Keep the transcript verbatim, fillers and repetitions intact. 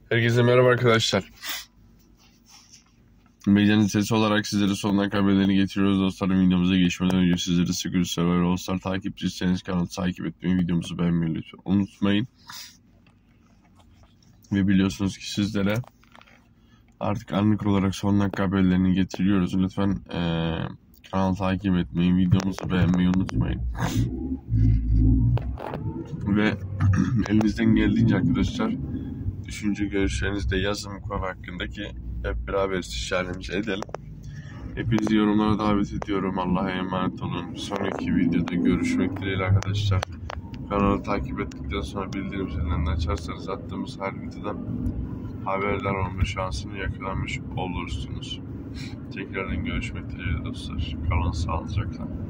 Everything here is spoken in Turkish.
Herkese merhaba arkadaşlar. Medyanın sesi olarak sizlere sonuna kadar haberlerini getiriyoruz dostlarım. Videomuza geçmeden önce sizleri Secret Survivor All Star takipçisiyseniz kanalı takip etmeyi, videomuzu beğenmeyi lütfen unutmayın. Ve biliyorsunuz ki sizlere artık anlık olarak son dakika haberlerini getiriyoruz. Lütfen ee, kanalı takip etmeyi, videomuzu beğenmeyi unutmayın. Ve elinizden geldiğince arkadaşlar düşünce görüşlerinizi de yazın bu konu hakkındaki hep beraber istişaremizi edelim. Hepinizi yorumlara davet ediyorum. Allah'a emanet olun. Bir sonraki videoda görüşmek dileğiyle arkadaşlar. Kanalı takip ettikten sonra bildirim zilini açarsanız attığımız her videodan haberdar olma şansını yakalamış olursunuz. Tekrardan görüşmek dileğiyle dostlar. Kalın sağlıcakla.